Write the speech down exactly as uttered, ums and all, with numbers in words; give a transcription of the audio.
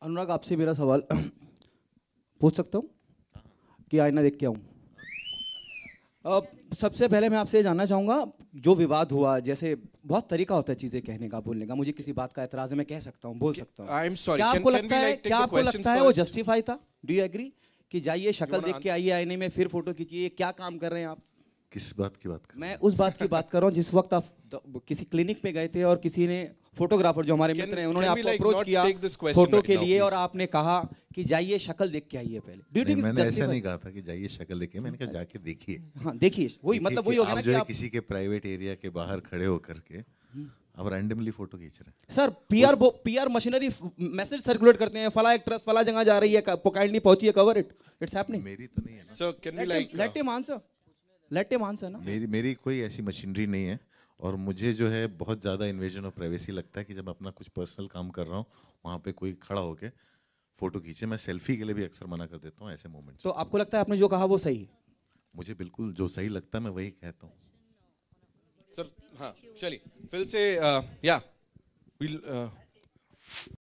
अनुराग, आपसे मेरा सवाल पूछ सकता हूँ कि आईना देख के आऊँ? अब सबसे पहले मैं आपसे जानना चाहूँगा, जो विवाद हुआ, जैसे बहुत तरीका होता है चीज़ें कहने का, बोलने का, मुझे किसी बात का एतराज़ है, मैं कह सकता हूँ, बोल सकता हूँ। I'm sorry, क्या can- आपको can लगता we, है like, take क्या the आपको questions लगता है वो first? जस्टिफाई था? डू यू एग्री कि जाइए शक्ल देख के आइए आईने में, फिर फोटो खींचिए? क्या काम कर रहे हैं आप? किस बात की बात कर मैं उस बात की बात कर रहा हूँ जिस वक्त आप किसी क्लिनिक पे गए थे और किसी ने, फोटोग्राफर जो हमारे मित्र हैं, उन्होंने आपको अप्रोच किया फोटो के लिए और आपने कहा कि जाइए शक्ल देख के आइए पहले। Do you think it's मैंने ऐसा justified? नहीं कहा था कि जाइए शक्ल देखिए, मैंने कहा जाके देखिए। हाँ देखिए, वही मतलब वही हो गया ना जो कि है आप किसी के प्राइवेट एरिया के बाहर खड़े होकर के अब रैंडमली फोटो खींच रहे हैं। Sir PR PR machinery message circulate करते हैं, फला एक्ट्रेस फला जगह जा रही है, काइंडली पहुंचिए, कवर इट, इट्स हैपनिंग। मेरी तो नहीं है ना। So can we like let him answer, let him answer ना। मेरी मेरी कोई ऐसी मशीनरी नहीं है और मुझे जो है बहुत ज़्यादा इन्वेजन ऑफ प्राइवेसी लगता है कि जब अपना कुछ पर्सनल काम कर रहा हूँ वहाँ पे कोई खड़ा होके फोटो खींचे। मैं सेल्फी के लिए भी अक्सर मना कर देता हूँ ऐसे मोमेंट्स। तो आपको लगता है आपने जो कहा वो सही है? मुझे बिल्कुल जो सही लगता है मैं वही कहता हूँ। सर हाँ चलिए फिर से या